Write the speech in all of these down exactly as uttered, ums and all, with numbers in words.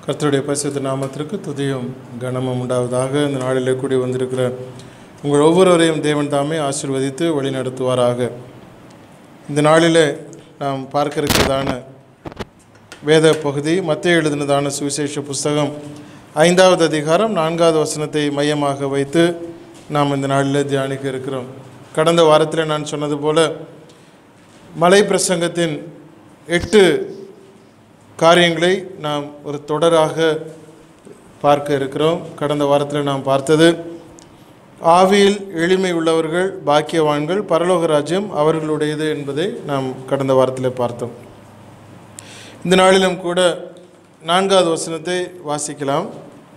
கர்த்தருடைய பரிசுத்த நாமத்திற்கு துதியும் கனமும் உண்டாவதாக. இந்த நாளிலே கூடி வந்திருக்கிற உங்கள் ஒவ்வொருவரையும் தேவன் தாமே ஆசீர்வதித்து வழி நடத்துவாராக. இந்த நாளிலே நாம் பார்க்க இருக்கிறதான வேத பகுதி மத்தேயு எழுதினதான சுவிசேஷ புஸ்தகம் ஐந்தாவது அதிகாரம் நான்காவது வசனத்தை மையமாக வைத்து நாம் இந்த நாளிலே தியானிக்க இருக்கிறோம். கடந்த வாரத்தில் நான் சொன்னது போல மலை பிரசங்கத்தின் எட்டு காரியங்களை நாம் ஒரு தொடராக பார்க்க இருக்கிறோம். கடந்த வாரத்தில் நாம் பார்த்தது ஆவியில் எளிமை உள்ளவர்கள் பாக்கியவான்கள், பரலோக ராஜ்யம் அவர்களுடையது என்பதை நாம் கடந்த வாரத்தில் பார்த்தோம். இந்த நாளிலும் கூட நான்காவது வசனத்தை வாசிக்கலாம்.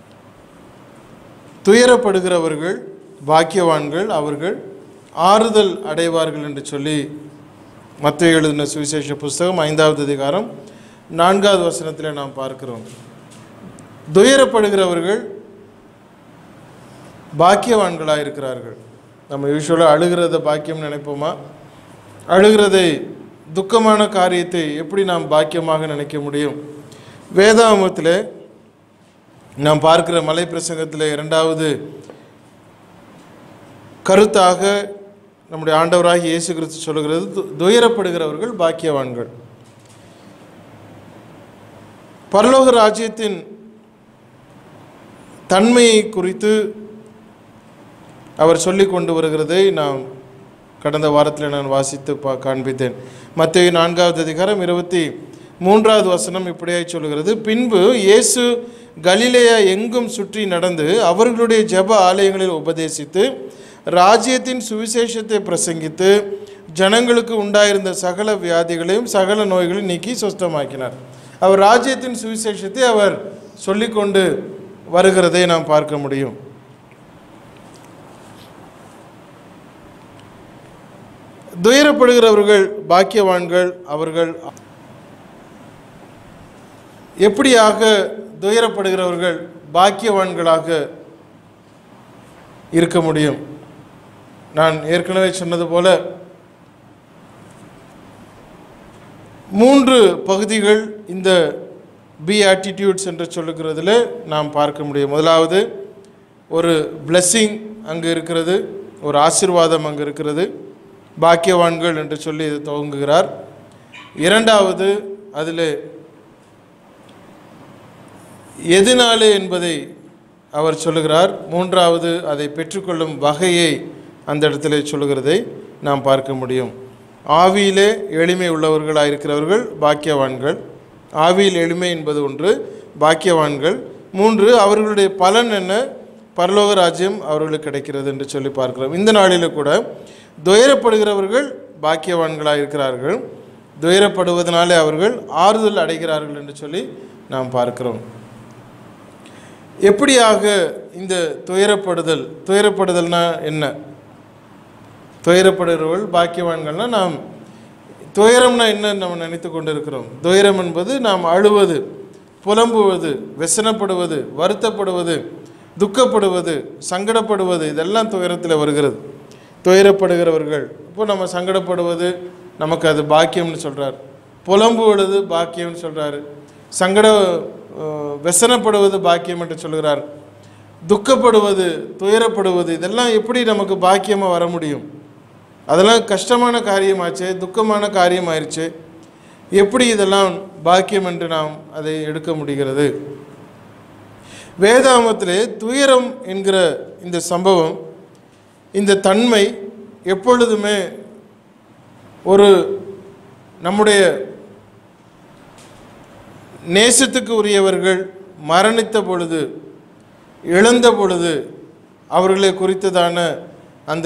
துயரப்படுகிறவர்கள் பாக்கியவான்கள், அவர்கள் ஆறுதல் அடைவார்கள் என்று சொல்லி மத்தேயு எழுதின சுவிசேஷ புஸ்தகம் ஐந்தாவது அதிகாரம் நான்காவது வசனத்தில் நாம் பார்க்கிறோம். துயரப்படுகிறவர்கள் பாக்கியவான்களாக இருக்கிறார்கள். நம்ம யூஸ்வலாக அழுகிறத பாக்கியம் நினைப்போமா? அழுகிறதை, துக்கமான காரியத்தை எப்படி நாம் பாக்கியமாக நினைக்க முடியும்? வேதாகமத்தில் நாம் பார்க்கிற மலை பிரசங்கத்தில் இரண்டாவது கருத்தாக நம்முடைய ஆண்டவராகிய இயேசு கிறிஸ்து சொல்லுகிறது, துயரப்படுகிறவர்கள் பாக்கியவான்கள். பரலோக ராஜ்யத்தின் தன்மையை குறித்து அவர் சொல்லி கொண்டு வருகிறதை நாம் கடந்த வாரத்தில் நான் வாசித்து பா காண்பித்தேன். மத்தேயு நான்காவது அதிகாரம் இருபத்தி மூன்றாவது வசனம் இப்படியாய் சொல்கிறது, பின்பு இயேசு கலிலேயா எங்கும் சுற்றி நடந்து அவர்களுடைய ஜெப ஆலயங்களில் உபதேசித்து ராஜ்யத்தின் சுவிசேஷத்தை பிரசங்கித்து ஜனங்களுக்கு உண்டாயிருந்த சகல வியாதிகளையும் சகல நோய்களையும் நீக்கி சுஸ்தமாக்கினார். அவர் ராஜ்யத்தின் சுவிசேஷத்தை அவர் சொல்லிக்கொண்டு வருகிறதை நாம் பார்க்க முடியும். துயரப்படுகிறவர்கள் பாக்கியவான்கள். அவர்கள் எப்படியாக துயரப்படுகிறவர்கள் பாக்கியவான்களாக இருக்க முடியும்? நான் ஏற்கனவே சொன்னது போல மூன்று பகுதிகள் இந்த பி ஆட்டிடியூட்ஸ் என்று சொல்லுகிறதுல நாம் பார்க்க முடியும். முதலாவது, ஒரு பிளெஸ்ஸிங் அங்கு இருக்கிறது, ஒரு ஆசீர்வாதம் அங்கு இருக்கிறது, பாக்கியவான்கள் என்று சொல்லி துவங்குகிறார். இரண்டாவது, அதில் எதனாலே என்பதை அவர் சொல்லுகிறார். மூன்றாவது, அதை பெற்றுக்கொள்ளும் வகையை அந்த இடத்துல சொல்லுகிறதை நாம் பார்க்க முடியும். ஆவியிலே எளிமை உள்ளவர்களாக இருக்கிறவர்கள் பாக்கியவான்கள். ஆவியில் எளிமை என்பது ஒன்று, பாக்கியவான்கள். மூன்று, அவர்களுடைய பலன் என்ன? பரலோக ராஜ்யம் அவர்களுக்கு கிடைக்கிறது என்று சொல்லி பார்க்கிறோம். இந்த நாளில் கூட துயரப்படுகிறவர்கள் பாக்கியவான்களாக இருக்கிறார்கள், துயரப்படுவதனாலே அவர்கள் ஆறுதல் அடைகிறார்கள் என்று சொல்லி நாம் பார்க்கிறோம். எப்படியாக இந்த துயரப்படுதல், துயரப்படுதல்னா என்ன? துயரப்படுகிறவர்கள் பாக்கியவான்கள்னால் நாம் துயரம்னா என்ன நம்ம நினைத்து கொண்டு இருக்கிறோம்? துயரம் என்பது நாம் அழுவது, புலம்புவது, வெசனப்படுவது, வருத்தப்படுவது, துக்கப்படுவது, சங்கடப்படுவது, இதெல்லாம் துயரத்தில் வருகிறது. துயரப்படுகிறவர்கள், இப்போ நம்ம சங்கடப்படுவது நமக்கு அது பாக்கியம்னு சொல்கிறார், புலம்புவது பாக்கியம்னு சொல்கிறாரு, சங்கட வெசனப்படுவது பாக்கியம் என்று சொல்கிறார், துக்கப்படுவது, துயரப்படுவது, இதெல்லாம் எப்படி நமக்கு பாக்கியமாக வர முடியும்? அதெல்லாம் கஷ்டமான காரியமாச்சு, துக்கமான காரியமாயிருச்சு. எப்படி இதெல்லாம் பாக்கியம் என்று நாம் அதை எடுக்க முடிகிறது? வேதாகமத்திலே துயரம் என்கிற இந்த சம்பவம், இந்த தன்மை எப்பொழுதுமே ஒரு நம்முடைய நேசத்துக்கு உரியவர்கள் மரணித்த பொழுது, இழந்த பொழுது அவர்களை குறித்ததான அந்த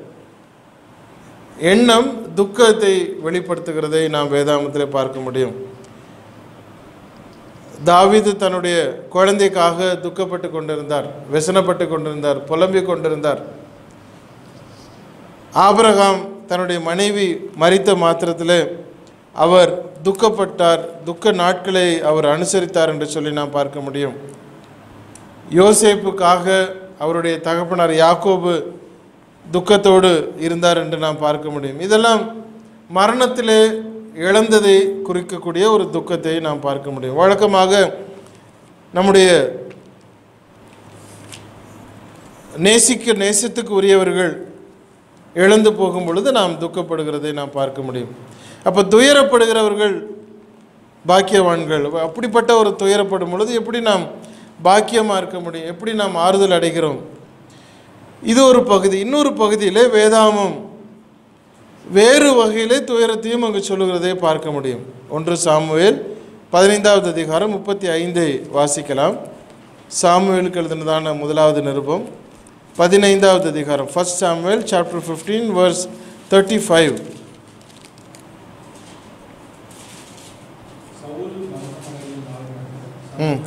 எண்ணம் துக்கத்தை வெளிப்படுத்துகிறதை நாம் வேதாகமத்தில் பார்க்க முடியும். தாவீது தன்னுடைய குழந்தைக்காக துக்கப்பட்டு கொண்டிருந்தார், வெசனப்பட்டு கொண்டிருந்தார், புலம்பிக் கொண்டிருந்தார். ஆபிரகாம் தன்னுடைய மனைவி மரித்த மாத்திரத்தில் அவர் துக்கப்பட்டார், துக்க நாட்களை அவர் அனுசரித்தார் என்று சொல்லி நாம் பார்க்க முடியும். யோசேப்புக்காக அவருடைய தகப்பனார் யாக்கோபு துக்கத்தோடு இருந்தார் என்று நாம் பார்க்க முடியும். இதெல்லாம் மரணத்திலே இழந்ததை குறிக்கக்கூடிய ஒரு துக்கத்தை நாம் பார்க்க முடியும். வழக்கமாக நம்முடைய நேசிக்க நேசத்துக்கு உரியவர்கள் இழந்து போகும் பொழுது நாம் துக்கப்படுகிறதை நாம் பார்க்க முடியும். அப்போ துயரப்படுகிறவர்கள் பாக்கியவான்கள். அப்படிப்பட்ட ஒரு துயரப்படும் பொழுது எப்படி நாம் பாக்கியமாக இருக்க முடியும், எப்படி நாம் ஆறுதல் அடைகிறோம்? இது ஒரு பகுதி. இன்னொரு பகுதியிலே வேதாமம் வேறு வகையிலே துயரத்தையும் அங்கு சொல்லுகிறதை பார்க்க முடியும். ஒன்று சாமுவேல் பதினைந்தாவது அதிகாரம் முப்பத்தி ஐந்தை வாசிக்கலாம். சாமுவேலுக்கு எழுதினதான முதலாவது நிருபம் பதினைந்தாவது அதிகாரம், first Samuel chapter fifteen verse thirty five. ம்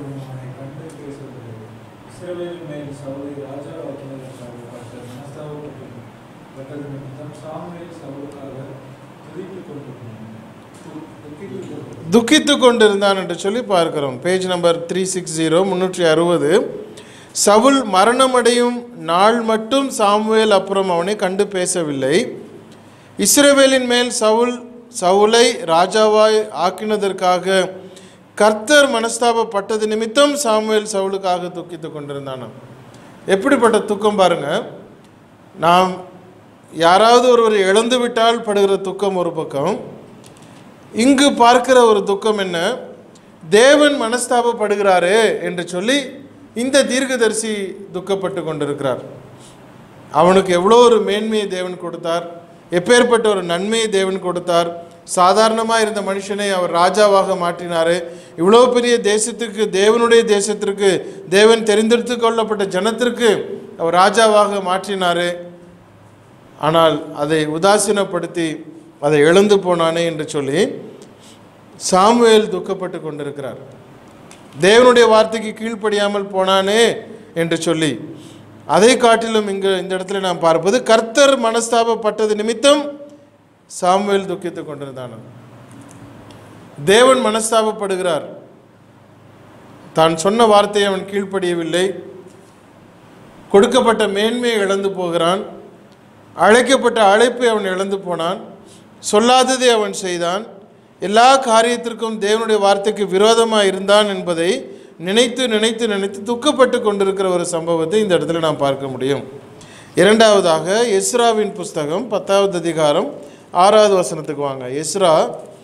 துக்கித்து கொண்டிருந்தான் என்று சொல்லி பார்க்கிறோம். Page number three six zero முன்னூற்றி அறுபது. சவுல் மரணமடையும் நாள் மட்டும் சாமுவேல் அப்புறம் அவனை கண்டு பேசவில்லை. இஸ்ரவேலின் மேல் சவுல் சவுலை ராஜாவாய் ஆக்கினதற்காக கர்த்தர் மனஸ்தாபப்பட்டது நிமித்தம் சாமுவேல் சவுலுக்காக துக்கித்து கொண்டிருந்தான். எப்படிப்பட்ட துக்கம் பாருங்க. நாம் யாராவது ஒருவர் இழந்து விட்டால் படுகிற துக்கம் ஒரு பக்கம், இங்கு பார்க்கிற ஒரு துக்கம் என்ன, தேவன் மனஸ்தாபப்படுகிறாரே என்று சொல்லி இந்த தீர்க்கதரிசி துக்கப்பட்டு கொண்டிருக்கிறார். அவனுக்கு எவ்வளோ ஒரு மேன்மையை தேவன் கொடுத்தார், எப்பேற்பட்ட ஒரு நன்மையை தேவன் கொடுத்தார். சாதாரணமாக இருந்த மனுஷனை அவர் ராஜாவாக மாற்றினார். இவ்வளோ பெரிய தேசத்துக்கு, தேவனுடைய தேசத்திற்கு, தேவன் தெரிந்தெடுத்து கொள்ளப்பட்ட ஜனத்திற்கு அவர் ராஜாவாக மாற்றினார். ஆனால் அதை உதாசீனப்படுத்தி அதை இழந்து போனானே என்று சொல்லி சாமுவேல் துக்கப்பட்டு கொண்டிருக்கிறார். தேவனுடைய வார்த்தைக்கு கீழ்ப்படியாமல் போனானே என்று சொல்லி. அதை காட்டிலும் இங்கு இந்த இடத்துல நாம் பார்ப்பது, கர்த்தர் மனஸ்தாபப்பட்டது நிமித்தம் சாமுவேல் துக்கித்து கொண்டிருந்தான். தேவன் மனஸ்தாபப்படுகிறார். தான் சொன்ன வார்த்தையை அவன் கீழ்ப்படியவில்லை. கொடுக்கப்பட்ட மேன்மையை இழந்து போகிறான். அழைக்கப்பட்ட அழைப்பை அவன் இழந்து போனான். சொல்லாததை அவன் செய்தான். எல்லா காரியத்திற்கும் தேவனுடைய வார்த்தைக்கு விரோதமாக இருந்தான் என்பதை நினைத்து நினைத்து நினைத்து துக்கப்பட்டு கொண்டிருக்கிற ஒரு சம்பவத்தை இந்த இடத்துல நாம் பார்க்க முடியும். இரண்டாவதாக எஸ்ராவின் புஸ்தகம் பத்தாவது அதிகாரம் ஆறாவது வசனத்துக்கு வாங்க. எஸ்ரா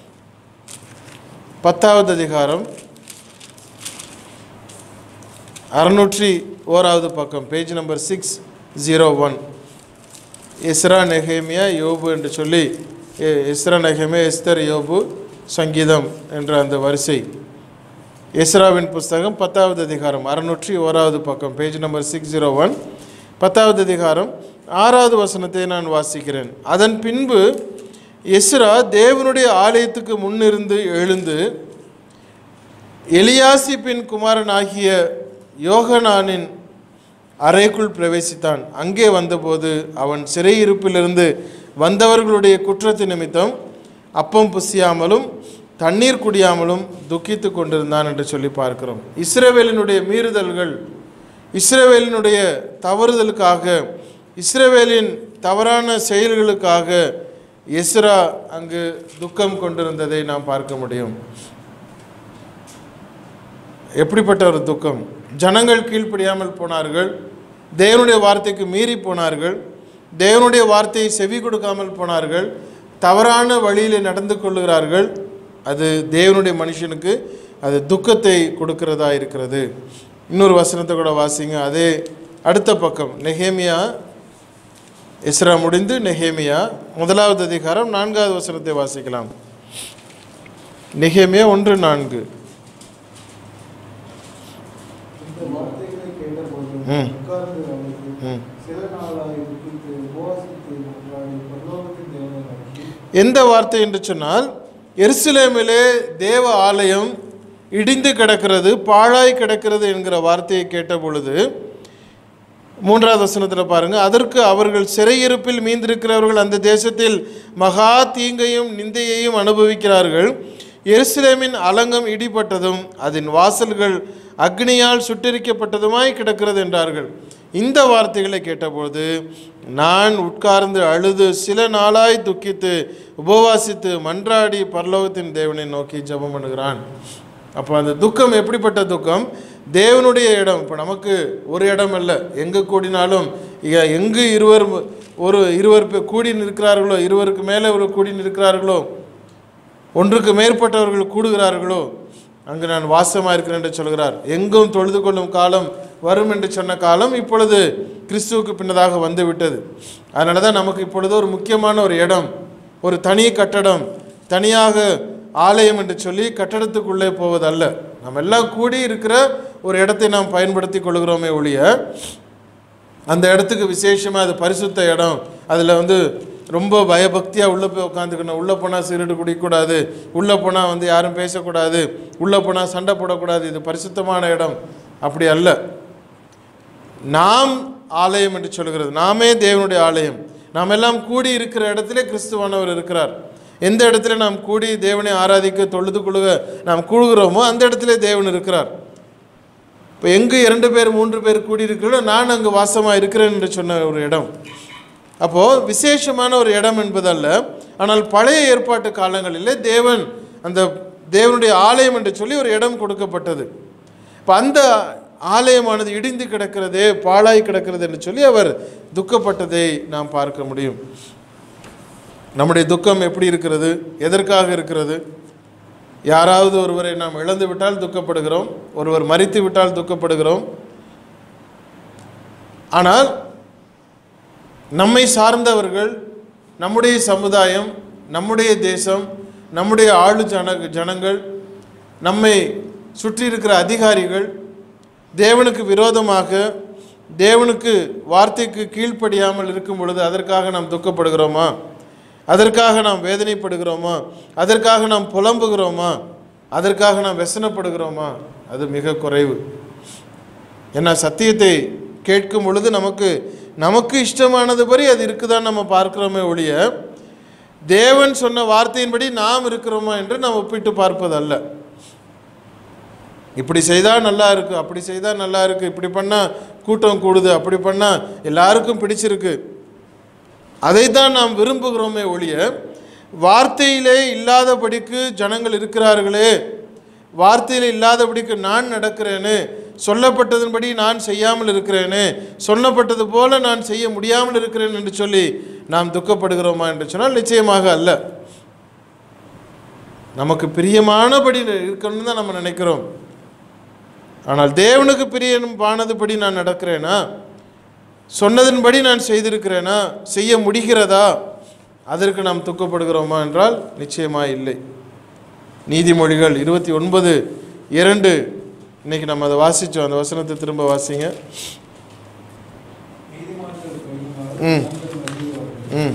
பத்தாவது அதிகாரம் அறுநூற்றி ஓராவது பக்கம், page number six zero one. எஸ்ரா நெகேமியா யோபு என்று சொல்லி, எஸ்ரா நெகேமியா எஸ்தர் யோபு சங்கீதம் என்ற அந்த வரிசை. எஸ்ராவின் புஸ்தகம் பத்தாவது அதிகாரம் அறுநூற்றி ஓராவது பக்கம், page number six zero one. பத்தாவது அதிகாரம் ஆறாவது வசனத்தை நான் வாசிக்கிறேன். அதன் பின்பு எஸ்ரா தேவனுடைய ஆலயத்துக்கு முன்னிருந்து எழுந்து எலியாசிப்பின் குமாரன் ஆகிய யோகனானின் அறைக்குள் பிரவேசித்தான். அங்கே வந்தபோது அவன் சிறையிருப்பிலிருந்து வந்தவர்களுடைய குற்றத்து நிமித்தம் அப்பம் புசியாமலும் தண்ணீர் குடியாமலும் துக்கித்து கொண்டிருந்தான் என்று சொல்லி பார்க்கிறோம். இஸ்ரவேலினுடைய மீறுதல்கள், இஸ்ரவேலினுடைய தவறுதலுக்காக, இஸ்ரவேலின் தவறான செயல்களுக்காக எஸ்ரா அங்கு துக்கம் கொண்டிருந்ததை நாம் பார்க்க முடியும். எப்படிப்பட்ட ஒரு துக்கம்! ஜனங்கள் கீழ்ப்படியாமல் போனார்கள், தேவனுடைய வார்த்தைக்கு மீறி போனார்கள், தேவனுடைய வார்த்தையை செவி கொடுக்காமல் போனார்கள், தவறான வழியில் நடந்து கொள்ளுகிறார்கள். அது தேவனுடைய மனுஷனுக்கு அது துக்கத்தை கொடுக்கிறதா இருக்கிறது. இன்னொரு வசனத்தை கூட வாசிங்க. அதே அடுத்த பக்கம் நெகேமியா, எஸ்ரா முடிந்து நெகேமியா முதலாவது அதிகாரம் நான்காவது வசனத்தை வாசிக்கலாம். நெகேமியா ஒன்று நான்கு. ம் ம் எந்த வார்த்தை என்று சொன்னால், எருசலேமிலே தேவ ஆலயம் இடிந்து கிடக்கிறது, பாழாய் கிடக்கிறது என்கிற வார்த்தையை கேட்ட பொழுது மூன்றாவது வசனத்தில் பாருங்கள். அதற்கு அவர்கள் சிறையிருப்பில் மீந்திருக்கிறவர்கள் அந்த தேசத்தில் மகா தீங்கையும் நிந்தையையும் அனுபவிக்கிறார்கள். எருசலேமின் அலங்கம் இடிபட்டதும் அதன் வாசல்கள் அக்னியால் சுட்டெரிக்கப்பட்டதுமாய் கிடக்கிறது என்றார்கள். இந்த வார்த்தைகளை கேட்டபொழுது நான் உட்கார்ந்து அழுது சில நாளாய் துக்கித்து உபவாசித்து மன்றாடி பரலோகத்தின் தேவனை நோக்கி ஜெபம் பண்ணுகிறான். அப்போ அந்த துக்கம் எப்படிப்பட்ட துக்கம்? தேவனுடைய இடம். இப்போ நமக்கு ஒரு இடம் அல்ல, எங்கே கூடினாலும் எங்கு இருவர் ஒரு இருவர் கூடி நிற்கிறார்களோ, இருவருக்கு மேலே ஒரு கூடி நிற்கிறார்களோ, ஒன்றுக்கு மேற்பட்டவர்கள் கூடுகிறார்களோ, அங்கு நான் வாசமாக இருக்கிறேன் என்று சொல்கிறார். எங்கும் தொழுது கொள்ளும் காலம் வரும் என்று சொன்ன காலம் இப்பொழுது கிறிஸ்துவுக்கு பின்னதாக வந்து விட்டது. அதனால தான் நமக்கு இப்பொழுது ஒரு முக்கியமான ஒரு இடம், ஒரு தனி கட்டடம், தனியாக ஆலயம் என்று சொல்லி கட்டடத்துக்குள்ளே போவதல்ல, நம்ம எல்லாம் கூடி இருக்கிற ஒரு இடத்தை நாம் பயன்படுத்தி கொள்கிறோமே ஒழிய, அந்த இடத்துக்கு விசேஷமாக அது பரிசுத்த இடம், அதில் வந்து ரொம்ப பயபக்தியாக உள்ளே போய் உட்காந்துக்கணும், உள்ளே போனால் சிகரெட்டு குடிக்கக்கூடாது, உள்ளே போனால் வந்து யாரும் பேசக்கூடாது, உள்ளே போனால் சண்டை போடக்கூடாது, இது பரிசுத்தமான இடம், அப்படி அல்ல. நாம் ஆலயம் என்று சொல்கிறது, நாமே தேவனுடைய ஆலயம். நாம் எல்லாம் கூடி இருக்கிற இடத்துல கிறிஸ்துவானவர் இருக்கிறார். எந்த இடத்துல நாம் கூடி தேவனை ஆராதிக்க தொழுது கொள்ளுக நாம் கூடுகிறோமோ அந்த இடத்துல தேவன் இருக்கிறார். இப்போ எங்கு இரண்டு பேர் மூன்று பேர் கூடி இருக்கிறோம், நான் அங்கு வாசமாக இருக்கிறேன் என்று சொன்ன ஒரு இடம். அப்போது விசேஷமான ஒரு இடம் என்பதல்ல. ஆனால் பழைய ஏற்பாட்டு காலங்களிலே தேவன் அந்த தேவனுடைய ஆலயம் என்று சொல்லி ஒரு இடம் கொடுக்கப்பட்டது. இப்போ அந்த ஆலயமானது இடிந்து கிடக்கிறதே, பாழாய் கிடக்கிறது என்று சொல்லி அவர் துக்கப்பட்டதை நாம் பார்க்க முடியும். நம்முடைய துக்கம் எப்படி இருக்கிறது? எதற்காக இருக்கிறது? யாராவது ஒருவரை நாம் இழந்து விட்டால் துக்கப்படுகிறோம், ஒருவர் மரித்து விட்டால் துக்கப்படுகிறோம். ஆனால் நம்மை சார்ந்தவர்கள், நம்முடைய சமுதாயம், நம்முடைய தேசம், நம்முடைய ஆளு ஜன ஜனங்கள், நம்மை சுற்றி இருக்கிற அதிகாரிகள் தேவனுக்கு விரோதமாக, தேவனுக்கு வார்த்தைக்கு கீழ்ப்படியாமல் இருக்கும் பொழுது அதற்காக நாம் துக்கப்படுகிறோமா? அதற்காக நாம் வேதனைப்படுகிறோமா? அதற்காக நாம் புலம்புகிறோமா? அதற்காக நாம் व्यसனப்படுகிறோமா? அது மிக குறைவு. ஏன்னா சத்தியத்தை கேட்கும் பொழுது நமக்கு நமக்கு இஷ்டமானது படி அது இருக்குதான் நம்ம பார்க்கிறோமே ஒழிய, தேவன் சொன்ன வார்த்தையின்படி நாம் இருக்கிறோமா என்று நாம் ஒப்பிட்டு பார்ப்பதல்ல. இப்படி செய்தால் நல்லா இருக்கு, அப்படி செய்தால் நல்லா இருக்கு, இப்படி பண்ணால் கூட்டம் கூடுது, அப்படி பண்ணால் எல்லாருக்கும் பிடிச்சிருக்கு, அதைத்தான் நாம் விரும்புகிறோமே ஒழிய, வார்த்தையிலே இல்லாதபடிக்கு ஜனங்கள் இருக்கிறார்களே, வார்த்தையில் இல்லாதபடிக்கு நான் நடக்கிறேனே, சொல்லப்பட்டதன்படி நான் செய்யாமல் இருக்கிறேனே, சொல்லப்பட்டது போல நான் செய்ய முடியாமல் இருக்கிறேன் என்று சொல்லி நாம் துக்கப்படுகிறோமா என்று சொன்னால் நிச்சயமாக அல்ல. நமக்கு பிரியமானபடி இருக்கணும்னு தான் நம்ம நினைக்கிறோம். ஆனால் தேவனுக்கு பிரியமானதுபடி நான் நடக்கிறேனா, சொன்னதன்படி நான் செய்திருக்கிறேனா, செய்ய முடிகிறதா, அதற்கு நாம் துக்கப்படுகிறோமா என்றால் நிச்சயமாக இல்லை. நீதிமொழிகள் இருபத்தி ஒன்பது இரண்டு, இன்னைக்கு நம்ம அதை வாசித்தோம், அந்த வசனத்தை திரும்ப வாசிங்க. ம் ம்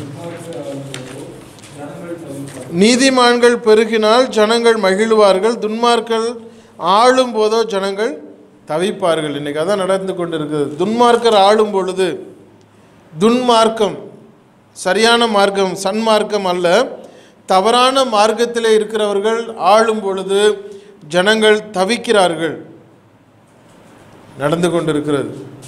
நீதிமான்கள் பெருகினால் ஜனங்கள் மகிழ்வார்கள், துன்மார்கள் ஆளும் போதோ ஜனங்கள் தவிப்பார்கள். இன்றைக்கி அதான் நடந்து கொண்டு இருக்குது. துன்மார்க்கர் ஆளும் பொழுது, துன்மார்க்கம் சரியான மார்க்கம், சன்மார்க்கம் அல்ல, தவறான மார்க்கத்தில் இருக்கிறவர்கள் ஆளும் பொழுது ஜனங்கள் தவிக்கிறார்கள். நடந்து கொண்டிருக்கிறது.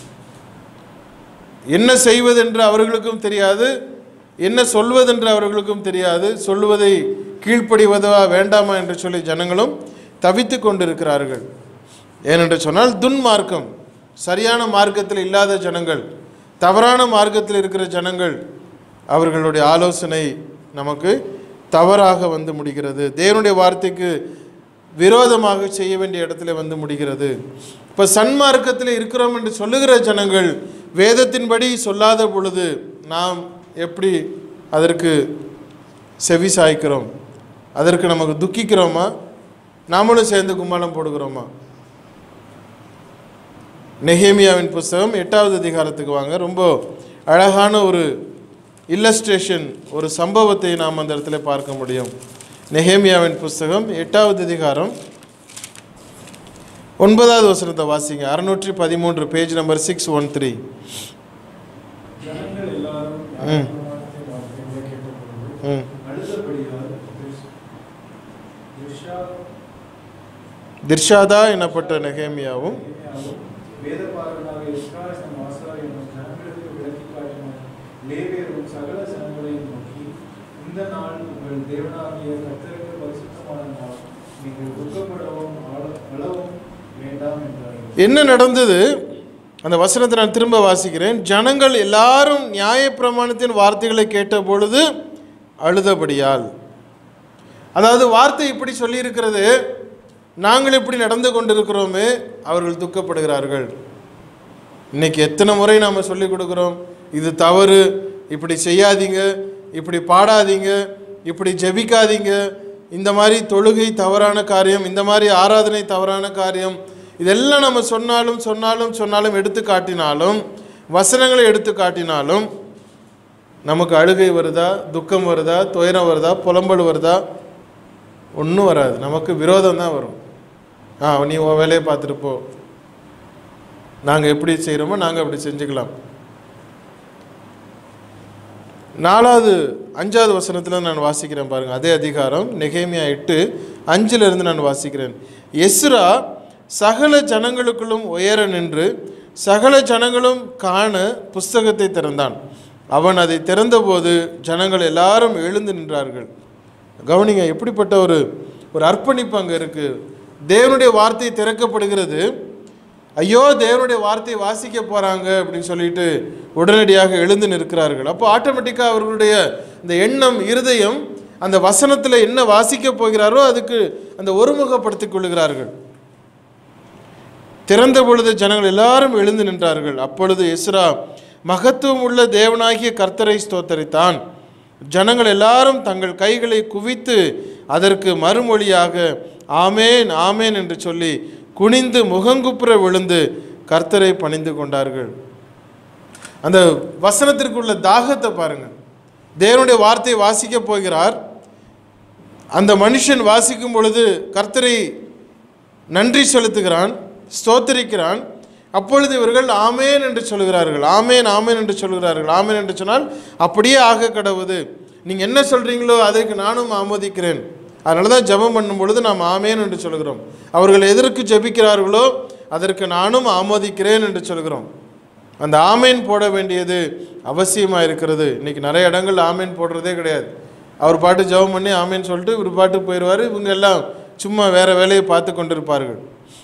என்ன செய்வதென்று அவர்களுக்கும் தெரியாது, என்ன சொல்வதென்று அவர்களுக்கும் தெரியாது, சொல்லுவதை கீழ்ப்படிவதா வேண்டாமா என்று சொல்லி ஜனங்களும் தவித்து கொண்டிருக்கிறார்கள். ஏனென்று சொன்னால் துன்மார்க்கம், சரியான மார்க்கத்தில் இல்லாத ஜனங்கள், தவறான மார்க்கத்தில் இருக்கிற ஜனங்கள், அவர்களுடைய ஆலோசனை நமக்கு தவறாக வந்து முடிகிறது. தேவனுடைய வார்த்தைக்கு விரோதமாக செய்ய வேண்டிய இடத்துல வந்து முடிகிறது. இப்போ சன்மார்க்கத்தில் இருக்கிறோம் என்று சொல்லுகிற ஜனங்கள் வேதத்தின்படி சொல்லாத பொழுது நாம் எப்படி அதற்கு செவி சாய்க்கிறோம்? அதற்கு நமக்கு துக்கிக்கிறோமா? நாமளும் சேர்ந்து கும்மாளம் போடுகிறோமா? நெகேமியாவின் புஸ்தகம் எட்டாவது அதிகாரத்துக்கு வாங்க. ரொம்ப அழகான ஒரு இல்லஸ்ட்ரேஷன், ஒரு சம்பவத்தை நாம் அந்த இடத்துல பார்க்க முடியும். நெகேமியாவின் புஸ்தகம் எட்டாவது அதிகாரம் ஒன்பதாவது வசனத்தை வாசிங்க. அறுநூற்றி பதிமூன்று, page number six one three. ம் ம் திர்ஷாதா எனப்பட்ட நெகேமியாவும் சகல ஜனங்களையும் நோக்கி, இந்த நாள் உங்கள் தேவனாகிய கர்த்தருக்கு பரிசுத்தமான நாள், என்ன நடந்தது? அந்த வசனத்தை நான் திரும்ப வாசிக்கிறேன். ஜனங்கள் எல்லாரும் நியாயப்பிரமாணத்தின் வார்த்தைகளை கேட்ட பொழுது அழுதபடியால். அதாவது வார்த்தை இப்படி சொல்லியிருக்கிறது, நாங்கள் இப்படி நடந்து கொண்டிருக்கிறோமே, அவர்கள் துக்கப்படுகிறார்கள். இன்னைக்கு எத்தனை முறை நாம் சொல்லிக் கொடுக்குறோம், இது தவறு, இப்படி செய்யாதீங்க, இப்படி பாடாதீங்க, இப்படி ஜெபிக்காதீங்க, இந்த மாதிரி தொழுகை தவறான காரியம், இந்த மாதிரி ஆராதனை தவறான காரியம். இதெல்லாம் நம்ம சொன்னாலும் சொன்னாலும் சொன்னாலும் எடுத்து காட்டினாலும், வசனங்களை எடுத்து காட்டினாலும் நமக்கு அழுகை வருதா, துக்கம் வருதா, துயரம் வருதா, புலம்பல் வருதா? ஒன்றும் வராது. நமக்கு விரோதம் தான் வரும். ஆ நீ உன் வேலையை பார்த்துட்டு போ, நாங்கள் எப்படி செய்கிறோமோ நாங்கள் அப்படி செஞ்சுக்கலாம். நாலாவது அஞ்சாவது வசனத்தில் நான் வாசிக்கிறேன் பாருங்கள். அதே அதிகாரம் நெகேமியா எட்டு அஞ்சிலிருந்து நான் வாசிக்கிறேன். எஸ்ரா சகல ஜனங்களுக்குள்ளும் உயர நின்று சகல ஜனங்களும் காண புஸ்தகத்தை திறந்தான். அவன் அதை திறந்தபோது ஜனங்கள் எல்லாரும் எழுந்து நின்றார்கள். கவனிங்க, எப்படிப்பட்ட ஒரு ஒரு அர்ப்பணிப்பு அங்கே இருக்குது. தேவனுடைய வார்த்தை திறக்கப்படுகிறது. ஐயோ, தேவனுடைய வார்த்தையை வாசிக்க போகிறாங்க அப்படின்னு சொல்லிட்டு உடனடியாக எழுந்து நிற்கிறார்கள். அப்போ ஆட்டோமேட்டிக்காக அவர்களுடைய இந்த எண்ணம், இருதயம் அந்த வசனத்தில் என்ன வாசிக்க போகிறாரோ அதுக்கு அந்த ஒருமுகப்படுத்திக் கொள்கிறார்கள். திறந்த பொழுது ஜனங்கள் எல்லாரும் எழுந்து நின்றார்கள். அப்பொழுது எஸ்ரா மகத்துவம் உள்ள தேவனாகிய கர்த்தரை ஸ்தோத்தரித்தான். ஜனங்கள் எல்லாரும் தங்கள் கைகளை குவித்து அதற்கு மறுமொழியாக ஆமேன் ஆமேன் என்று சொல்லி குனிந்து முகங்குப்புற விழுந்து கர்த்தரை பணிந்து கொண்டார்கள். அந்த வசனத்திற்குள்ள தாகத்தை பாருங்க. தேவனுடைய வார்த்தையை வாசிக்க போகிறார். அந்த மனுஷன் வாசிக்கும் பொழுது கர்த்தரை நன்றி செலுத்துகிறான், ஸ்தோத்தரிக்கிறான். அப்பொழுது இவர்கள் ஆமேன் என்று சொல்கிறார்கள். ஆமேன் ஆமேன் என்று சொல்கிறார்கள். ஆமேன் என்று சொன்னால் அப்படியே ஆக கடவுது, நீங்கள் என்ன சொல்கிறீங்களோ அதற்கு நானும் ஆமோதிக்கிறேன். அதனால தான் ஜெபம் பண்ணும் பொழுது நாம் ஆமேன் என்று சொல்கிறோம். அவர்கள் எதற்கு ஜெபிக்கிறார்களோ அதற்கு நானும் ஆமோதிக்கிறேன் என்று சொல்கிறோம். அந்த ஆமேன் போட வேண்டியது அவசியமாக இருக்கிறது. இன்றைக்கி நிறைய இடங்கள் ஆமேன் போடுறதே கிடையாது. அவர் பாட்டு ஜெபம் பண்ணி ஆமேன் சொல்லிட்டு இவர் பாட்டு போயிடுவார். இவங்க எல்லாம் சும்மா வேறு வேலையை பார்த்து கொண்டிருப்பார்கள்.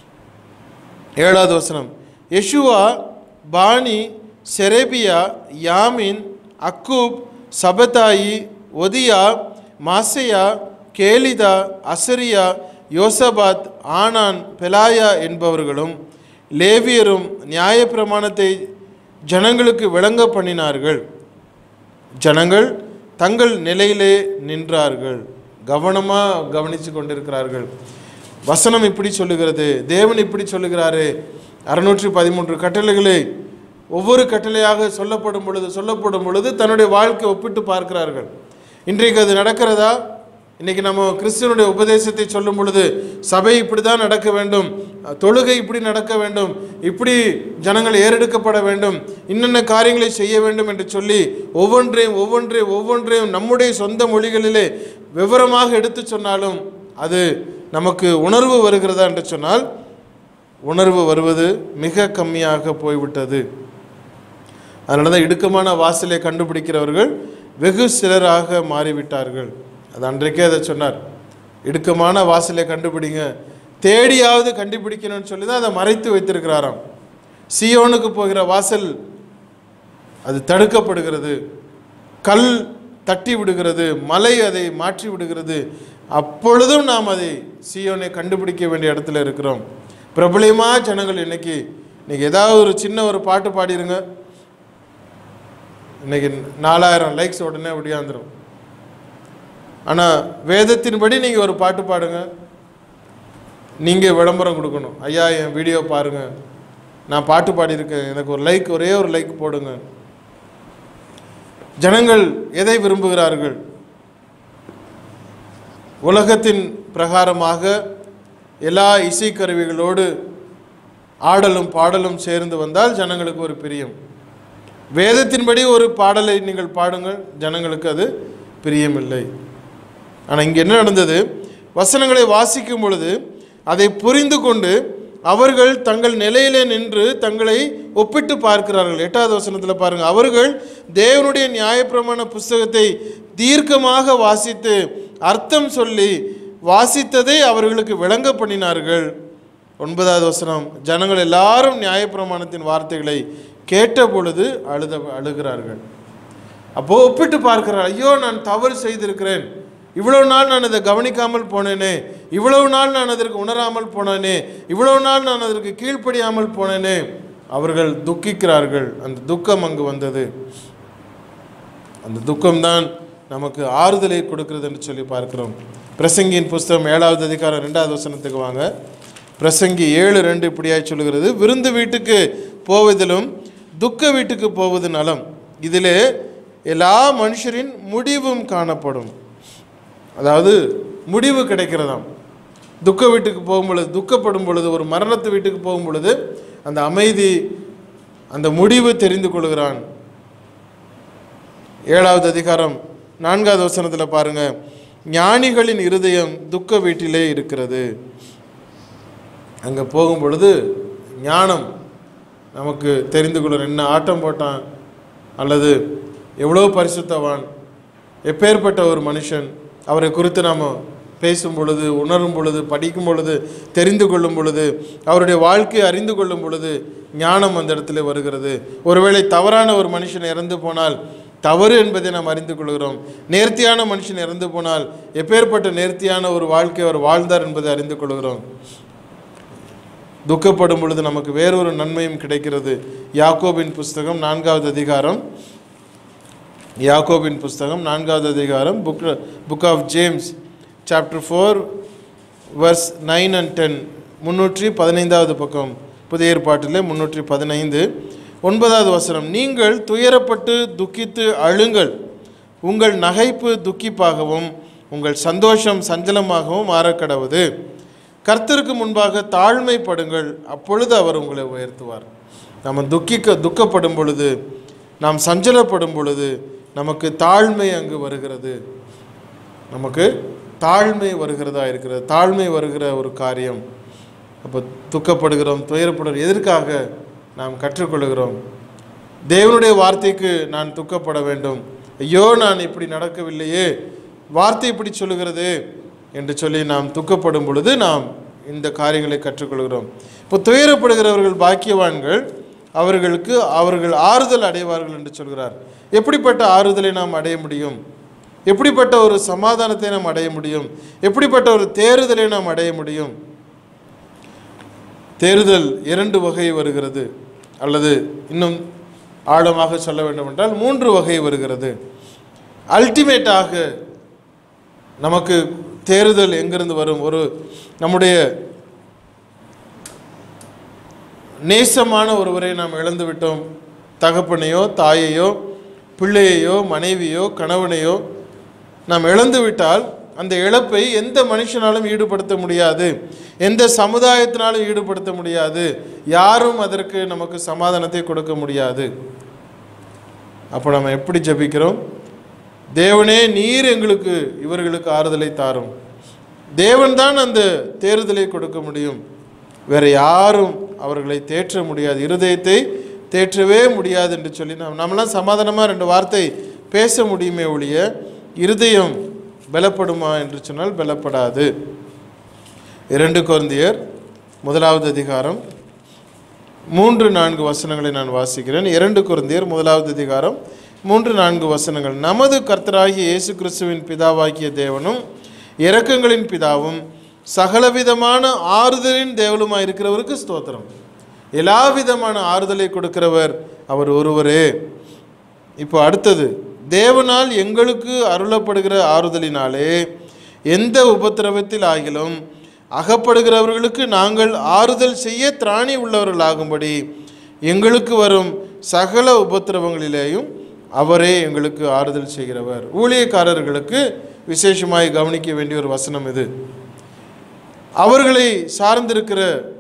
ஏழாவது வசனம். யெஷுவா, பானி, செரேபியா, யாமின், அக்கூப், சபதாயி, ஒதியா, மாசையா, கேலிதா, அசரியா, யோசபாத், ஆனான், பெலாயா என்பவர்களும் லேவியரும் நியாயப்பிரமாணத்தை ஜனங்களுக்கு விளங்க பண்ணினார்கள். ஜனங்கள் தங்கள் நிலையிலே நின்றார்கள். கவனமாக கவனித்து கொண்டிருக்கிறார்கள். வசனம் இப்படி சொல்லுகிறது, தேவன் இப்படி சொல்லுகிறாரு. அறுநூற்றி பதிமூன்று கட்டளைகளை ஒவ்வொரு கட்டளையாக சொல்லப்படும் பொழுது சொல்லப்படும் பொழுது தன்னுடைய வாழ்க்கை ஒப்பிட்டு பார்க்கிறார்கள். இன்றைக்கு அது நடக்கிறதா? இன்றைக்கி நம்ம கிறிஸ்துவனுடைய உபதேசத்தை சொல்லும் பொழுது சபை இப்படி தான் நடக்க வேண்டும், தொழுகை இப்படி நடக்க வேண்டும், இப்படி ஜனங்கள் ஏறெடுக்கப்பட வேண்டும், இன்னென்ன காரியங்களை செய்ய வேண்டும் என்று சொல்லி ஒவ்வொன்றையும் ஒவ்வொன்றையும் ஒவ்வொன்றையும் நம்முடைய சொந்த மொழிகளிலே விவரமாக எடுத்து சொன்னாலும் அது நமக்கு உணர்வு வருகிறதா என்று சொன்னால் உணர்வு வருவது மிக கம்மியாக போய்விட்டது. அதனால தான் இடுக்கமான வாசலை கண்டுபிடிக்கிறவர்கள் வெகு சிலராக மாறிவிட்டார்கள். அது அன்றைக்கே அதை சொன்னார், இடுக்கமான வாசலை கண்டுபிடிங்க, தேடியாவது கண்டுபிடிக்கணும்னு சொல்லி தான் அதை மறைத்து வைத்திருக்கிறாராம். சீயோனுக்கு போகிற வாசல் அது தடுக்கப்படுகிறது, கல் தட்டி விடுகிறது, மலை அதை மாற்றி விடுகிறது. அப்பொழுதும் நாம் அதை சீயோனை கண்டுபிடிக்க வேண்டிய இடத்துல இருக்கிறோம். பிரபலமாக ஜனங்கள் இன்னைக்கு இன்னைக்கு ஏதாவது ஒரு சின்ன ஒரு பாட்டு பாடிடுங்க, இன்னைக்கு நாலாயிரம் லைக்ஸ் உடனே ஒடியாந்துடும். ஆனால் வேதத்தின்படி நீங்கள் ஒரு பாட்டு பாடுங்க, நீங்கள் விளம்பரம் கொடுக்கணும். ஐயா என் வீடியோ பாருங்கள், நான் பாட்டு பாடியிருக்கேன், எனக்கு ஒரு லைக், ஒரே ஒரு லைக் போடுங்க. ஜனங்கள் எதை விரும்புகிறார்கள்? உலகத்தின் பிரகாரமாக எல்லா இசைக்கருவிகளோடு ஆடலும் பாடலும் சேர்ந்து வந்தால் ஜனங்களுக்கு ஒரு பிரியம். வேதத்தின்படி ஒரு பாடலை நீங்கள் பாடுங்கள், ஜனங்களுக்கு அது பிரியமில்லை. ஆனால் இங்கே என்ன நடந்தது? வசனங்களை வாசிக்கும் பொழுது அதை புரிந்து கொண்டு அவர்கள் தங்கள் நிலையிலே நின்று தங்களை ஒப்பிட்டு பார்க்கிறார்கள். எட்டாவது வசனத்தில் பாருங்கள், அவர்கள் தேவனுடைய நியாயப்பிரமாண புஸ்தகத்தை தீர்க்கமாக வாசித்து அர்த்தம் சொல்லி வாசித்ததை அவர்களுக்கு விளங்க பண்ணினார்கள். ஒன்பதாவது வசனம், ஜனங்கள் எல்லாரும் நியாயப்பிரமாணத்தின் வார்த்தைகளை கேட்ட பொழுது அழுத அழுகிறார்கள். அப்போ ஒப்பிட்டு பார்க்கிறார், ஐயோ நான் தவறு செய்திருக்கிறேன், இவ்வளவு நாள் நான் அதை கவனிக்காமல் போனேனே, இவ்வளவு நாள் நான் அதற்கு உணராமல் போனேனே, இவ்வளவு நாள் நான் அதற்கு கீழ்ப்படியாமல் போனேனே. அவர்கள் துக்கிக்கிறார்கள். அந்த துக்கம் அங்கு வந்தது. அந்த துக்கம்தான் நமக்கு ஆறுதலை கொடுக்கிறது என்று சொல்லி பார்க்கிறோம். பிரசங்கியின் புஸ்தகம் ஏழாவது அதிகாரம் ரெண்டாவது வசனத்துக்கு வாங்க. பிரசங்கி ஏழு ரெண்டு இப்படியாய் சொல்லுகிறது, விருந்து வீட்டுக்கு போவதிலும் துக்க வீட்டுக்கு போவது நலம், இதிலே எல்லா மனுஷரின் முடிவும் காணப்படும். அதாவது முடிவு கிடைக்கிறதாம். துக்க வீட்டுக்கு போகும் பொழுது, துக்கப்படும் பொழுது, ஒரு மரணத்து வீட்டுக்கு போகும் பொழுது அந்த அமைதி, அந்த முடிவு தெரிந்து கொள்கிறான். ஏழாவது அதிகாரம் நான்காவது வசனத்தில் பாருங்க, ஞானிகளின் இருதயம் துக்க வீட்டிலே இருக்கிறது. அங்கே போகும் பொழுது ஞானம் நமக்கு தெரிந்து கொள்ளும். என்ன ஆட்டம் போட்டான், அல்லது எவ்வளோ பரிசுத்தவான், எப்பேற்பட்ட ஒரு மனுஷன், அவரை குறித்து நாம் பேசும் பொழுது, உணரும் பொழுது, படிக்கும் பொழுது, தெரிந்து கொள்ளும் பொழுது, அவருடைய வாழ்க்கையை அறிந்து கொள்ளும் பொழுது ஞானம் அந்த இடத்துல வருகிறது. ஒருவேளை தவறான ஒரு மனுஷன் இறந்து போனால் தவறு என்பதை நாம் அறிந்து கொள்கிறோம். நேர்த்தியான மனுஷன் இறந்து போனால் எப்பேற்பட்ட நேர்த்தியான ஒரு வாழ்க்கை அவர் வாழ்ந்தார் என்பதை அறிந்து கொள்கிறோம். துக்கப்படும் பொழுது நமக்கு வேறொரு நன்மையும் கிடைக்கிறது. யாக்கோபின் புஸ்தகம் நான்காவது அதிகாரம், யாக்கோபின் புஸ்தகம் நான்காவது அதிகாரம், book book of James chapter four verse nine and ten, முன்னூற்றி பதினைந்தாவது பக்கம், புதிய ஏற்பாட்டிலே முன்னூற்றி பதினைந்து, ஒன்பதாவது வசனம், நீங்கள் துயரப்பட்டு துக்கித்து அழுங்கள், உங்கள் நகைப்பு துக்கிப்பாகவும் உங்கள் சந்தோஷம் சஞ்சலமாகவும் மாறக்கடவுது. கர்த்தருக்கு முன்பாக தாழ்மைப்படுங்கள், அப்பொழுது அவர் உங்களை உயர்த்துவார். நம்ம துக்கிக்க துக்கப்படும் பொழுது, நாம் சஞ்சலப்படும் பொழுது நமக்கு தாழ்மை அங்கு வருகிறது. நமக்கு தாழ்மை வருகிறதா இருக்கிறது. தாழ்மை வருகிற ஒரு காரியம். அப்போ துக்கப்படுகிறோம், துயரப்படுகிறோம். எதற்காக நாம் கற்றுக்கொள்கிறோம்? தேவனுடைய வார்த்தைக்கு நான் துக்கப்பட வேண்டும். ஐயோ நான் இப்படி நடக்கவில்லையே, வார்த்தை இப்படி சொல்லுகிறது என்று சொல்லி நாம் துக்கப்படும் பொழுது நாம் இந்த காரியங்களை கற்றுக்கொள்கிறோம். இப்போ துயரப்படுகிறவர்கள் பாக்கியவான்கள், அவர்களுக்கு அவர்கள் ஆறுதல் அடைவார்கள் என்று சொல்கிறார். எப்படிப்பட்ட ஆறுதலை நாம் அடைய முடியும்? எப்படிப்பட்ட ஒரு சமாதானத்தை நாம் அடைய முடியும்? எப்படிப்பட்ட ஒரு தேறுதலை நாம் அடைய முடியும்? தேறுதல் இரண்டு வகை வருகிறது, அல்லது இன்னும் ஆழமாக சொல்ல வேண்டும் என்றால் மூன்று வகை வருகிறது. அல்டிமேட்டாக நமக்கு தேறுதல் எங்கிருந்து வரும்? ஒரு நம்முடைய நேசமான ஒருவரை நாம் இழந்து விட்டோம். தகப்பனையோ தாயையோ பிள்ளையையோ மனைவியோ கணவனையோ நாம் இழந்து விட்டால் அந்த இழப்பை எந்த மனுஷனாலும் ஈடுபடுத்த முடியாது, எந்த சமுதாயத்தினாலும் ஈடுபடுத்த முடியாது, யாரும் அதற்கு நமக்கு சமாதானத்தை கொடுக்க முடியாது. அப்போ நம்ம எப்படி ஜெபிக்கிறோம்? தேவனே, நீர் எங்களுக்கு இவர்களுக்கு ஆறுதலை தாரும். தேவன் தான் அந்த தேறுதலை கொடுக்க முடியும். வேறு யாரும் அவர்களை தேற்ற முடியாது, இருதயத்தை தேற்றவே முடியாது என்று சொல்லி நாம் நம்மளாம் சமாதானமாக ரெண்டு வார்த்தை பேச முடியுமே ஒழிய இருதயம் பலப்படுமா என்று சொன்னால் பலப்படாது. இரண்டு கொரிந்தியர் முதலாவது அதிகாரம் மூன்று நான்கு வசனங்களை நான் வாசிக்கிறேன். இரண்டு கொரிந்தியர் முதலாவது அதிகாரம் மூன்று நான்கு வசனங்கள். நமது கர்த்தராகிய இயேசு கிறிஸ்துவின் பிதாவாகிய தேவனும் இரக்கங்களின் பிதாவும் சகலவிதமான ஆறுதலின் தேவனுமாய் இருக்கிறவருக்கு ஸ்தோத்திரம். எல்லா விதமான ஆறுதலை கொடுக்கிறவர் அவர் ஒருவரே. இப்போ அடுத்தது, தேவனால் எங்களுக்கு அருளப்படுகிற ஆறுதலினாலே எந்த உபத்திரவத்தில் ஆகிலும் அகப்படுகிறவர்களுக்கு நாங்கள் ஆறுதல் செய்ய திராணி உள்ளவர்களாகும்படி எங்களுக்கு வரும் சகல உபத்திரவங்களிலேயும் அவரே எங்களுக்கு ஆறுதல் செய்கிறவர். ஊழியக்காரர்களுக்கு விசேஷமாய் கவனிக்க வேண்டிய ஒரு வசனம் இது. அவர்களை சார்ந்திருக்கிற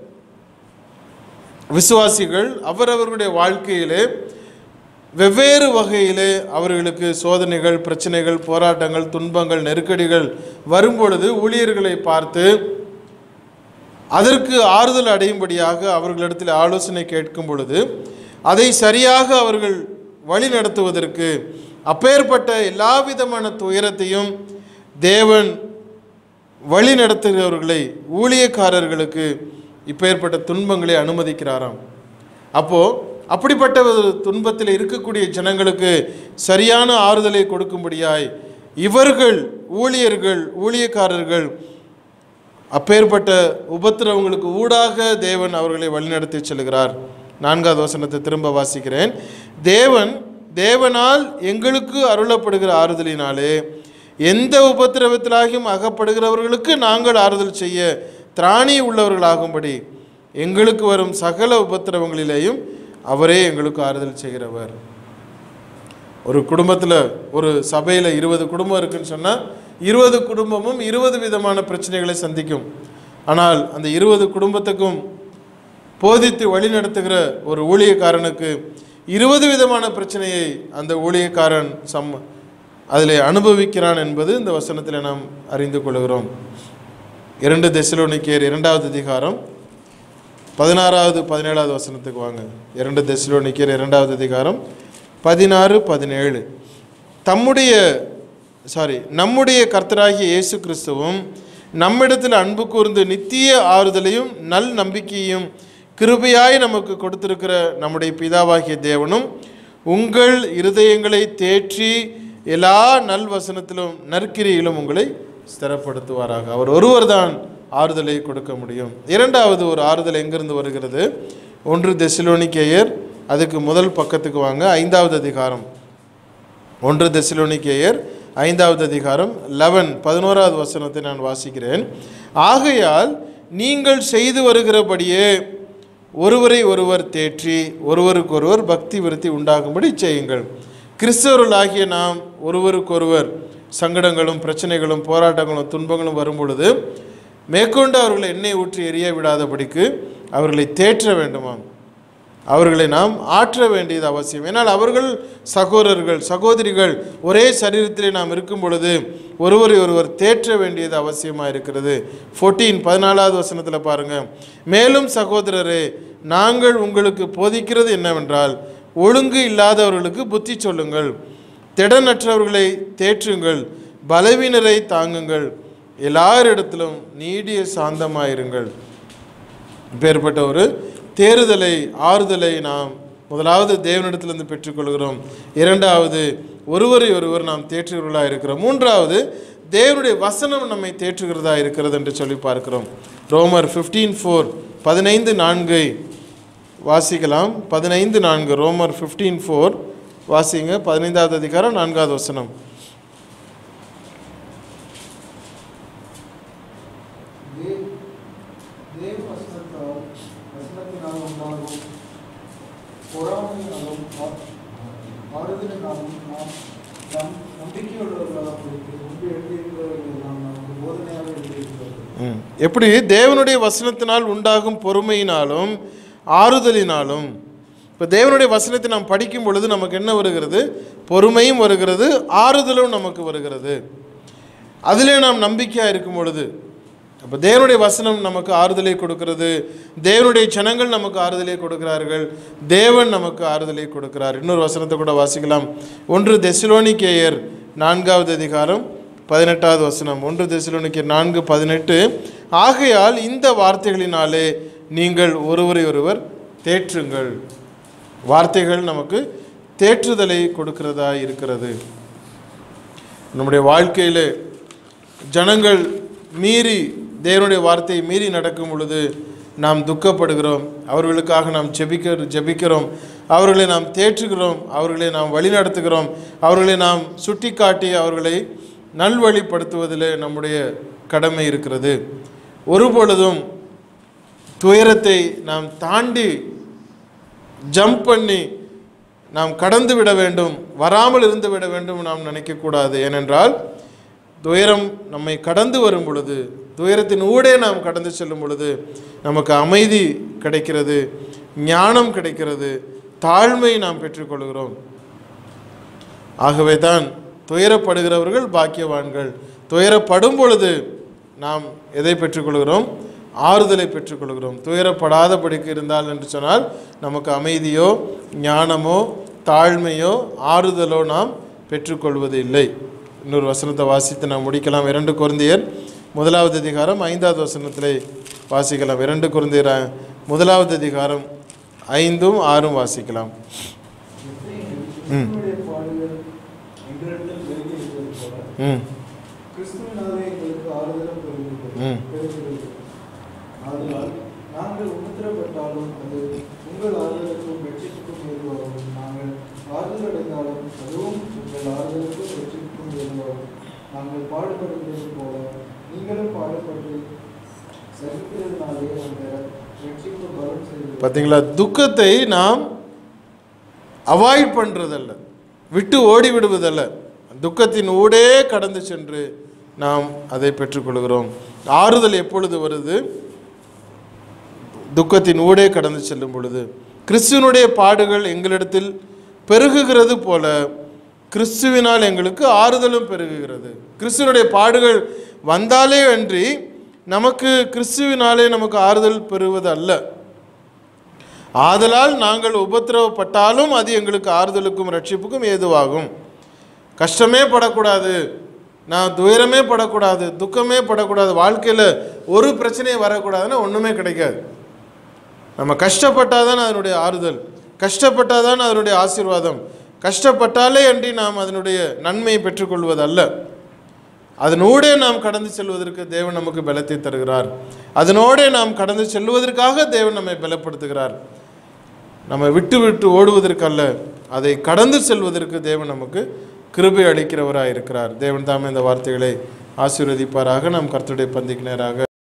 விசுவாசிகள் அவரவர்களுடைய வாழ்க்கையிலே வெவ்வேறு வகையிலே அவர்களுக்கு சோதனைகள், பிரச்சனைகள், போராட்டங்கள், துன்பங்கள், நெருக்கடிகள் வரும்பொழுது ஊழியர்களை பார்த்து அதற்கு ஆறுதல் அடையும்படியாக அவர்களிடத்தில் ஆலோசனை கேட்கும் பொழுது அதை சரியாக அவர்கள் வழி நடத்துவதற்கு அப்பேற்பட்ட எல்லா விதமான துயரத்தையும் தேவன் வழி நடத்துகிறவர்களை, ஊழியக்காரர்களுக்கு இப்போ ஏற்பட்ட துன்பங்களை அனுமதிக்கிறாராம். அப்போது அப்படிப்பட்ட ஒரு துன்பத்தில் இருக்கக்கூடிய ஜனங்களுக்கு சரியான ஆறுதலை கொடுக்கும்படியாய் இவர்கள் ஊழியர்கள், ஊழியக்காரர்கள் அப்பேற்பட்ட உபத்திரவங்களுக்கு ஊடாக தேவன் அவர்களை வழிநடத்தி செல்கிறார். நான்காவது வசனத்தை திரும்ப வாசிக்கிறேன். தேவன் தேவனால் எங்களுக்கு அருளப்படுகிற ஆறுதலினாலே எந்த உபத்திரவத்திலாகியும் அகப்படுகிறவர்களுக்கு நாங்கள் ஆறுதல் செய்ய திராணி உள்ளவர்களாகும்படி எங்களுக்கு வரும் சகல உபத்திரவங்களிலேயும் அவரே எங்களுக்கு ஆறுதல் செய்கிறவர். ஒரு குடும்பத்தில், ஒரு சபையில் இருபது குடும்பம் இருக்குன்னு சொன்னால் இருபது குடும்பமும் இருபது விதமான பிரச்சனைகளை சந்திக்கும். ஆனால் அந்த இருபது குடும்பத்துக்கும் போதித்து வழி நடத்துகிற ஒரு ஊழியக்காரனுக்கு இருபது விதமான பிரச்சனையை அந்த ஊழியக்காரன் சம் அதில் அனுபவிக்கிறான் என்பது இந்த வசனத்தில் நாம் அறிந்து கொள்கிறோம். இரண்டு தெசலோனிக்கேயர் இரண்டாவது அதிகாரம் பதினாறாவது பதினேழாவது வசனத்துக்கு வாங்க. இரண்டு தெசலோனிக்கேயர் இரண்டாவது அதிகாரம் பதினாறு பதினேழு. தம்முடைய சாரி நம்முடைய கர்த்தராகிய இயேசு கிறிஸ்துவும் நம்மிடத்தில் அன்பு கூர்ந்து நித்திய ஆறுதலையும் நல் நம்பிக்கையும் கிருபையாய் நமக்கு கொடுத்திருக்கிற நம்முடைய பிதாவாகிய தேவனும் உங்கள் இருதயங்களை தேற்றி எல்லா நல் வசனத்திலும் நற்கிரியிலும் உங்களை ஸ்திரப்படுத்துவாராக. அவர் ஒருவர் தான் ஆறுதலை கொடுக்க முடியும். இரண்டாவது ஒரு ஆறுதல் எங்கிருந்து வருகிறது? ஒன்று தெசலோனிக்கேயர், அதுக்கு முதல் பக்கத்துக்கு வாங்க, ஐந்தாவது அதிகாரம். ஒன்று தெசலோனிக்கேயர் ஐந்தாவது அதிகாரம் லெவன் பதினோராவது வசனத்தை நான் வாசிக்கிறேன். ஆகையால் நீங்கள் செய்து வருகிறபடியே ஒருவரை ஒருவர் தேற்றி ஒருவருக்கொருவர் பக்தி விருத்தி உண்டாகும்படி செய்யுங்கள். கிறிஸ்தவர்களாகிய நாம் ஒருவருக்கொருவர் சங்கடங்களும் பிரச்சனைகளும் போராட்டங்களும் துன்பங்களும் வரும் பொழுது மேற்கொண்டு அவர்களை எண்ணெய் ஊற்றி எரிய விடாதபடிக்கு அவர்களை தேற்ற வேண்டுமாம். அவர்களை நாம் ஆற்ற வேண்டியது அவசியம். ஏன்னால் அவர்கள் சகோதரர்கள், சகோதரிகள், ஒரே சரீரத்திலே நாம் இருக்கும் பொழுது ஒருவரை ஒருவர் தேற்ற வேண்டியது அவசியமாக இருக்கிறது. ஃபோர்டீன் பதினாலாவது வசனத்தில் பாருங்கள். மேலும் சகோதரரே, நாங்கள் உங்களுக்கு போதிக்கிறது என்னவென்றால் ஒழுங்கு இல்லாதவர்களுக்கு புத்தி சொல்லுங்கள், திடனற்றவர்களை தேற்றுங்கள், பலவீனரை தாங்குங்கள், எல்லாரிடத்திலும் நீடிய சாந்தமாயிருங்கள். இப்பேற்பட்ட ஒரு தேறுதலை, ஆறுதலை நாம் முதலாவது தேவனிடத்திலிருந்து பெற்றுக்கொள்கிறோம். இரண்டாவது ஒருவரை ஒருவர் நாம் தேற்றுகிறவர்களாக இருக்கிறோம். மூன்றாவது தேவனுடைய வசனம் நம்மை தேற்றுகிறதா இருக்கிறது என்று சொல்லி பார்க்கிறோம். ரோமர் ஃபிஃப்டீன் ஃபோர் பதினைந்து நான்கை வாசிக்கலாம். பதினைந்து நான்கு ரோமர் ஃபிஃப்டீன் ஃபோர் வாசிங்க. பதினைந்தாவது அதிகாரம் நான்காவது வசனம். எப்படி தேவனுடைய வசனத்தினால் உண்டாகும் பொறுமையினாலும் ஆறுதலினாலும். இப்போ தேவனுடைய வசனத்தை நாம் படிக்கும் பொழுது நமக்கு என்ன வருகிறது? பொறுமையும் வருகிறது, ஆறுதலும் நமக்கு வருகிறது. அதிலே நாம் நம்பிக்கையாக இருக்கும் பொழுது, அப்போ தேவனுடைய வசனம் நமக்கு ஆறுதலை கொடுக்கிறது, தேவனுடைய ஜனங்கள் நமக்கு ஆறுதலை கொடுக்கிறார்கள், தேவன் நமக்கு ஆறுதலை கொடுக்கிறார். இன்னொரு வசனத்தை கூட வாசிக்கலாம். ஒன்று தெசலோனிக்கேயர் நான்காவது அதிகாரம் பதினெட்டாவது வசனம். ஒன்று தெசலோனிக்கேயர் நான்கு பதினெட்டு. ஆகையால் இந்த வார்த்தைகளினாலே நீங்கள் ஒருவரை ஒருவர் தேற்றுங்கள். வார்த்தைகள் நமக்கு தேற்றுதலை கொடுக்கிறதா இருக்கிறது. நம்முடைய வாழ்க்கையில் ஜனங்கள் மீறி, தேவனுடைய வார்த்தையை மீறி நடக்கும் பொழுது நாம் துக்கப்படுகிறோம். அவர்களுக்காக நாம் ஜெபிக்க ஜெபிக்கிறோம் அவர்களை நாம் தேற்றுகிறோம், அவர்களை நாம் வழிநடத்துகிறோம், அவர்களை நாம் சுட்டி காட்டி அவர்களை நல்வழிப்படுத்துவதில் நம்முடைய கடமை இருக்கிறது. ஒருபொழுதும் துயரத்தை நாம் தாண்டி ஜம்ப் பண்ணி நாம் கடந்து விட வேண்டும், வராமல் இருந்து விட வேண்டும் நாம் நினைக்கக்கூடாது. ஏனென்றால் துயரம் நம்மை கடந்து வரும் பொழுது, துயரத்தின் ஊடே நாம் கடந்து செல்லும் பொழுது நமக்கு அமைதி கிடைக்கிறது, ஞானம் கிடைக்கிறது, தாழ்மை நாம் பெற்றுக்கொள்கிறோம். ஆகவே தான் துயரப்படுகிறவர்கள் பாக்கியவான்கள். துயரப்படும் பொழுது நாம் எதை பெற்றுக்கொள்கிறோம்? ஆறுதலை பெற்றுக்கொள்கிறோம். துயரப்படாதபடிக்கு இருந்தால் என்று சொன்னால் நமக்கு அமைதியோ ஞானமோ தாழ்மையோ ஆறுதலோ நாம் பெற்றுக்கொள்வது இல்லை. இன்னொரு வசனத்தை வாசித்து நாம் முடிக்கலாம். இரண்டு கொரிந்தியர் முதலாவது அதிகாரம் ஐந்தாவது வசனத்திலே வாசிக்கலாம். இரண்டு கொரிந்தியர் முதலாவது அதிகாரம் ஐந்தும் ஆறும் வாசிக்கலாம். ம் ம் நாங்கள் உபத்திரப்பட்டாலும் அது உங்கள் ஆறுதலுக்கும் வெற்றிக்கும் ஏதுவாகும். நாங்கள் ஆறுதல் அடைந்தாலும் அதுவும் உங்கள் ஆறுதலுக்கும் வெற்றிக்கும் ஏதுவாகும். நாங்கள் பாடுபடுகிறது போல நீங்களும் பாடுபட்டு சகிக்கிறதுனாலே அந்த வெற்றிக்கு பலம் செய்து. பார்த்தீங்களா, துக்கத்தை நாம் அவாய்ட் பண்ணுறதல்ல, விட்டு ஓடி விடுவதல்ல, துக்கத்தின் ஊடே கடந்து சென்று நாம் அதை பெற்றுக்கொள்கிறோம். ஆறுதல் எப்பொழுது வருது? துக்கத்தின் ஊடே கடந்து செல்லும் பொழுது. கிறிஸ்துவனுடைய பாடுகள் எங்களிடத்தில் பெருகுகிறது போல கிறிஸ்துவினால் எங்களுக்கு ஆறுதலும் பெருகுகிறது. கிறிஸ்துவனுடைய பாடுகள் வந்தாலே அன்றி நமக்கு கிறிஸ்துவினாலே நமக்கு ஆறுதல் பெறுவது அல்ல. ஆதலால் நாங்கள் உபத்திரவப்பட்டாலும் அது எங்களுக்கு ஆறுதலுக்கும் ரட்சிப்புக்கும் ஏதுவாகும். கஷ்டமே படக்கூடாது, நான் துயரமே படக்கூடாது, துக்கமே படக்கூடாது, வாழ்க்கையில் ஒரு பிரச்சனையும் வரக்கூடாதுன்னா ஒன்றுமே கிடைக்காது. நம்ம கஷ்டப்பட்டால் தான் அதனுடைய ஆறுதல், கஷ்டப்பட்டால் தான் அதனுடைய ஆசீர்வாதம். கஷ்டப்பட்டாலே அன்றி நாம் அதனுடைய நன்மையை பெற்றுக்கொள்வது அல்ல. அதனோடே நாம் கடந்து செல்வதற்கு தேவன் நமக்கு பலத்தை தருகிறார். அதனோடே நாம் கடந்து செல்வதற்காக தேவன் நம்மை பலப்படுத்துகிறார். நம்ம விட்டு விட்டு ஓடுவதற்கல்ல, அதை கடந்து செல்வதற்கு தேவன் நமக்கு கிருபை அளிக்கிறவராக இருக்கிறார். தேவன் தாமே இந்த வார்த்தைகளை ஆசீர்வதிப்பாராக. நாம் கர்த்தருடைய பந்திக்கு நேராக